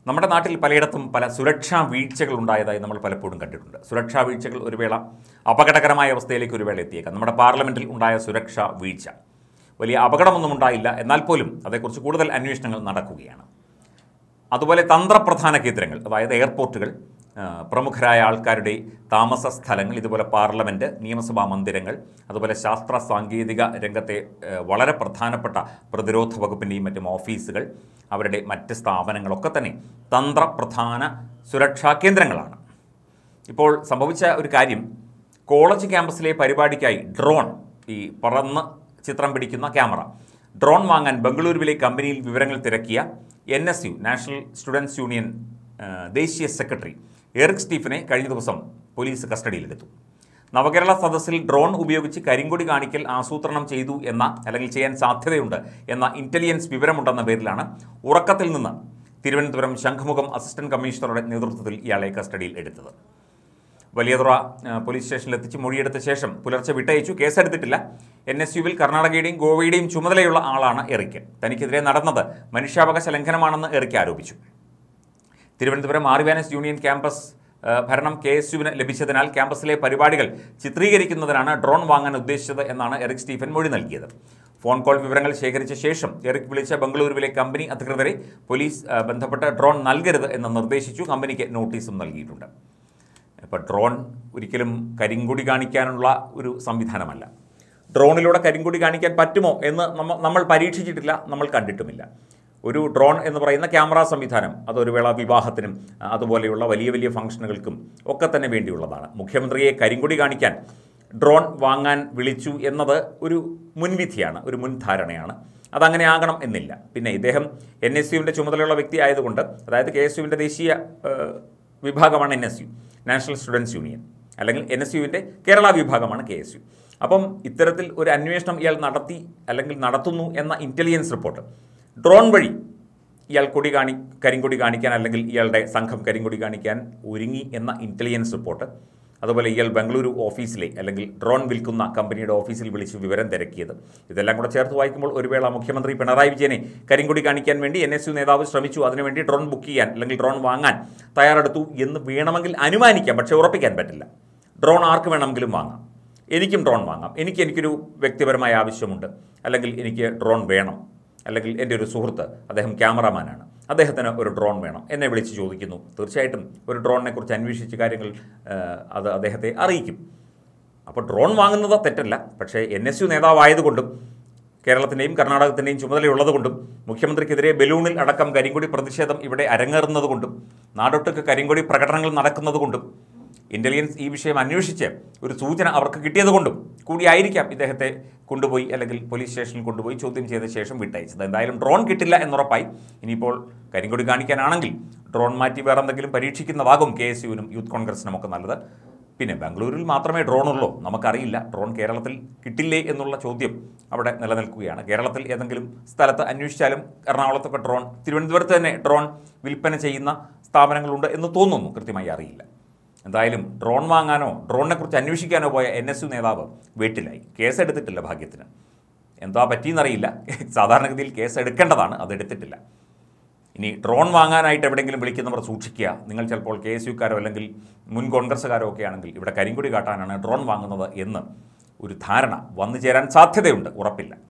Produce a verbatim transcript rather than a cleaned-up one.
നമ്മുടെ നാട്ടിൽ പലയിടത്തും പല സുരക്ഷാ വീഴ്ചകൾ ഉണ്ടായതായി നമ്മൾ പലപ്പോഴും കണ്ടിട്ടുണ്ട്. സുരക്ഷാ വീഴ്ചകൾ ഒരു വേള അപകടകരമായ അവസ്ഥയിലേക്ക് ഒരു വേള എത്തിയേക്കാം. നമ്മുടെ പാർലമെൻറ്റിൽ ഉണ്ടായ സുരക്ഷാ വീഴ്ച വലിയ അപകടമൊന്നും ഉണ്ടായില്ല, എന്നാൽ പോലും അതേക്കുറിച്ച് കൂടുതൽ അന്വേഷണങ്ങൾ നടക്കുകയാണ്. അതുപോലെ തന്ത്രപ്രധാന കേന്ദ്രങ്ങൾ, അതായത് എയർപോർട്ടുകൾ, പ്രമുഖരായ ആൾക്കാരുടെ താമസ സ്ഥലങ്ങൾ, ഇതുപോലെ പാർലമെൻറ്റ്, നിയമസഭാ മന്ദിരങ്ങൾ, അതുപോലെ ശാസ്ത്ര സാങ്കേതിക രംഗത്തെ വളരെ പ്രധാനപ്പെട്ട പ്രതിരോധ വകുപ്പിൻ്റെയും മറ്റും ഓഫീസുകൾ, അവരുടെ മറ്റ് സ്ഥാപനങ്ങളൊക്കെ തന്നെ തന്ത്രപ്രധാന സുരക്ഷാ കേന്ദ്രങ്ങളാണ്. ഇപ്പോൾ സംഭവിച്ച ഒരു കാര്യം, കോളേജ് ക്യാമ്പസിലെ പരിപാടിക്കായി ഡ്രോൺ, ഈ പറന്ന് ചിത്രം പിടിക്കുന്ന ക്യാമറ, ഡ്രോൺ വാങ്ങാൻ ബംഗളൂരുവിലെ കമ്പനിയിൽ വിവരങ്ങൾ തിരക്കിയ N S U national students union ദേശീയ സെക്രട്ടറി എറിക് സ്റ്റീഫനെ കഴിഞ്ഞ ദിവസം പോലീസ് കസ്റ്റഡിയിലെടുത്തു. നവകേരള സദസ്സിൽ ഡ്രോൺ ഉപയോഗിച്ച് കരിങ്കൊടി കാണിക്കൽ ആസൂത്രണം ചെയ്തു എന്ന, അല്ലെങ്കിൽ ചെയ്യാൻ സാധ്യതയുണ്ട് എന്ന ഇൻ്റലിജൻസ് വിവരമുണ്ടെന്ന പേരിലാണ് ഉറക്കത്തിൽ നിന്ന് തിരുവനന്തപുരം ശംഖുമുഖം അസിസ്റ്റന്റ് കമ്മീഷണറുടെ നേതൃത്വത്തിൽ ഇയാളെ കസ്റ്റഡിയിൽ എടുത്തത്. വലിയതുറ പോലീസ് സ്റ്റേഷനിലെത്തിച്ച് മൊഴിയെടുത്ത ശേഷം പുലർച്ചെ വിട്ടയച്ചു. കേസെടുത്തിട്ടില്ല. എൻ എസ് യുവിൽ കർണാടകയുടെയും ഗോവയുടെയും ചുമതലയുള്ള ആളാണ് എറിക്. തനിക്കെതിരെ നടന്നത് മനുഷ്യാവകാശ ലംഘനമാണെന്ന് എറിക് ആരോപിച്ചു. തിരുവനന്തപുരം ആർ വാനസ് യൂണിയൻ ക്യാമ്പസ് ഭരണം കെ എസ് യുവിന് ലഭിച്ചതിനാൽ ക്യാമ്പസിലെ പരിപാടികൾ ചിത്രീകരിക്കുന്നതിനാണ് ഡ്രോൺ വാങ്ങാൻ ഉദ്ദേശിച്ചത് എന്നാണ് എറിക് സ്റ്റീഫൻ മൊഴി നൽകിയത്. ഫോൺ കോൾ വിവരങ്ങൾ ശേഖരിച്ച ശേഷം എറിക് വിളിച്ച ബംഗളൂരുവിലെ കമ്പനി അധികൃതരെ പോലീസ് ബന്ധപ്പെട്ട് ഡ്രോൺ നൽകരുത് എന്ന് നിർദ്ദേശിച്ചു. കമ്പനിക്ക് നോട്ടീസും നൽകിയിട്ടുണ്ട്. ഇപ്പോൾ ഡ്രോൺ ഒരിക്കലും കരിങ്കൊടി കാണിക്കാനുള്ള ഒരു സംവിധാനമല്ല. ഡ്രോണിലൂടെ കരിങ്കൊടി കാണിക്കാൻ പറ്റുമോ എന്ന് നമ്മൾ പരീക്ഷിച്ചിട്ടില്ല, നമ്മൾ കണ്ടിട്ടുമില്ല. ഒരു ഡ്രോൺ എന്ന് പറയുന്ന ക്യാമറ സംവിധാനം അതൊരു വേള വിവാഹത്തിനും അതുപോലെയുള്ള വലിയ വലിയ ഫംഗ്ഷനുകൾക്കും ഒക്കെ തന്നെ വേണ്ടിയുള്ളതാണ്. മുഖ്യമന്ത്രിയെ കരിങ്കൊടി കാണിക്കാൻ ഡ്രോൺ വാങ്ങാൻ വിളിച്ചു എന്നത് ഒരു മുൻവിധിയാണ്, ഒരു മുൻധാരണയാണ്. അതങ്ങനെ ആകണം എന്നില്ല. പിന്നെ ഇദ്ദേഹം എൻ എസ് യുവിൻ്റെ ചുമതലയുള്ള വ്യക്തി ആയതുകൊണ്ട്, അതായത് കെ എസ് യുവിൻ്റെ ദേശീയ വിഭാഗമാണ് N S U national students union, അല്ലെങ്കിൽ എൻ എസ് യുവിൻ്റെ കേരള വിഭാഗമാണ് കെ എസ് യു. അപ്പം ഇത്തരത്തിൽ ഒരു അന്വേഷണം ഇയാൾ നടത്തി അല്ലെങ്കിൽ നടത്തുന്നു എന്ന ഇൻ്റലിജൻസ് റിപ്പോർട്ട്, ഡ്രോൺ വഴി ഇയാൾ കൊടി കാണി കരിങ്കൊടി കാണിക്കാൻ, അല്ലെങ്കിൽ ഇയാളുടെ സംഘം കരിങ്കൊടി കാണിക്കാൻ ഒരുങ്ങി എന്ന ഇൻ്റലിജൻസ് റിപ്പോർട്ട്, അതുപോലെ ഇയാൾ ബംഗളൂരു ഓഫീസിലെ അല്ലെങ്കിൽ ഡ്രോൺ വിൽക്കുന്ന കമ്പനിയുടെ ഓഫീസിൽ വിളിച്ച് വിവരം തിരക്കിയത്, ഇതെല്ലാം കൂടെ ചേർത്ത് വായിക്കുമ്പോൾ ഒരു വേള മുഖ്യമന്ത്രി പിണറായി വിജയനെ കരിങ്കൊടി കാണിക്കാൻ വേണ്ടി എൻ എസ് യു നേതാവ് ശ്രമിച്ചു, അതിനുവേണ്ടി ഡ്രോൺ ബുക്ക് ചെയ്യാൻ അല്ലെങ്കിൽ ഡ്രോൺ വാങ്ങാൻ തയ്യാറെടുത്തു എന്ന് വേണമെങ്കിൽ അനുമാനിക്കാം. പക്ഷേ ഉറപ്പിക്കാൻ പറ്റില്ല. ഡ്രോൺ ആർക്ക് വേണമെങ്കിലും വാങ്ങാം. എനിക്കും ഡ്രോൺ വാങ്ങാം. എനിക്ക് എനിക്കൊരു വ്യക്തിപരമായ ആവശ്യമുണ്ട്, അല്ലെങ്കിൽ എനിക്ക് ഡ്രോൺ വേണം, അല്ലെങ്കിൽ എൻ്റെ ഒരു സുഹൃത്ത്, അദ്ദേഹം ക്യാമറാമാനാണ്, അദ്ദേഹത്തിന് ഒരു ഡ്രോൺ വേണം, എന്നെ വിളിച്ച് ചോദിക്കുന്നു. തീർച്ചയായിട്ടും ഒരു ഡ്രോണിനെ കുറിച്ച് അന്വേഷിച്ച് കാര്യങ്ങൾ അത് അദ്ദേഹത്തെ അറിയിക്കും. അപ്പോൾ ഡ്രോൺ വാങ്ങുന്നത് തെറ്റല്ല. പക്ഷേ എൻ എസ് യു നേതാവായതുകൊണ്ടും കേരളത്തിൻ്റെയും കർണാടകത്തിൻ്റെയും ചുമതലയുള്ളതുകൊണ്ടും മുഖ്യമന്ത്രിക്കെതിരെ ബലൂണിൽ അടക്കം കരിങ്കൊടി പ്രതിഷേധം ഇവിടെ അരങ്ങേറുന്നതുകൊണ്ടും നാടൊട്ടുക്ക് കരിങ്കൊടി പ്രകടനങ്ങൾ നടക്കുന്നതുകൊണ്ടും ഇൻ്റലിജൻസ് ഈ വിഷയം അന്വേഷിച്ച് ഒരു സൂചന അവർക്ക് കിട്ടിയതുകൊണ്ടും കൂടിയായിരിക്കാം ഇദ്ദേഹത്തെ കൊണ്ടുപോയി, അല്ലെങ്കിൽ പോലീസ് സ്റ്റേഷനിൽ കൊണ്ടുപോയി ചോദ്യം ചെയ്ത ശേഷം വിട്ടയച്ചത്. എന്തായാലും ഡ്രോൺ കിട്ടില്ല എന്നുറപ്പായി. ഇനിയിപ്പോൾ കരിങ്കൊടി കാണിക്കാനാണെങ്കിൽ ഡ്രോൺ മാറ്റി വേറെ എന്തെങ്കിലും പരീക്ഷിക്കുന്നതാകും കെ എസ് യുവിനും യൂത്ത് കോൺഗ്രസിനും ഒക്കെ നല്ലത്. പിന്നെ ബാംഗ്ലൂരിൽ മാത്രമേ ഡ്രോൺ ഉള്ളൂ, നമുക്കറിയില്ല. ഡ്രോൺ കേരളത്തിൽ കിട്ടില്ലേ എന്നുള്ള ചോദ്യം അവിടെ നിലനിൽക്കുകയാണ്. കേരളത്തിൽ ഏതെങ്കിലും സ്ഥലത്ത് അന്വേഷിച്ചാലും എറണാകുളത്തൊക്കെ ഡ്രോൺ, തിരുവനന്തപുരത്ത് തന്നെ ഡ്രോൺ വിൽപ്പന ചെയ്യുന്ന സ്ഥാപനങ്ങളുണ്ട് എന്ന് തോന്നുന്നു, കൃത്യമായി അറിയില്ല. എന്തായാലും ഡ്രോൺ വാങ്ങാനോ ഡ്രോണിനെ കുറിച്ച് അന്വേഷിക്കാനോ പോയ എൻ എസ് യു നേതാവ് വീട്ടിലായി. കേസെടുത്തിട്ടില്ല ഭാഗ്യത്തിന്. എന്താ പറ്റിയെന്നറിയില്ല. സാധാരണഗതിയിൽ കേസ് എടുക്കേണ്ടതാണ്, അതെടുത്തിട്ടില്ല. ഇനി ഡ്രോൺ വാങ്ങാനായിട്ട് എവിടെയെങ്കിലും വിളിക്കുന്നവർ സൂക്ഷിക്കുക. നിങ്ങൾ ചിലപ്പോൾ കെ എസ് യുക്കാരോ അല്ലെങ്കിൽ മുൻ കോൺഗ്രസ്സുകാരോ ഒക്കെ ആണെങ്കിൽ ഇവിടെ കരിങ്കൊടി കാട്ടാനാണ് ഡ്രോൺ വാങ്ങുന്നത് എന്ന് ഒരു ധാരണ വന്നു ചേരാൻ സാധ്യതയുണ്ട്, ഉറപ്പില്ല.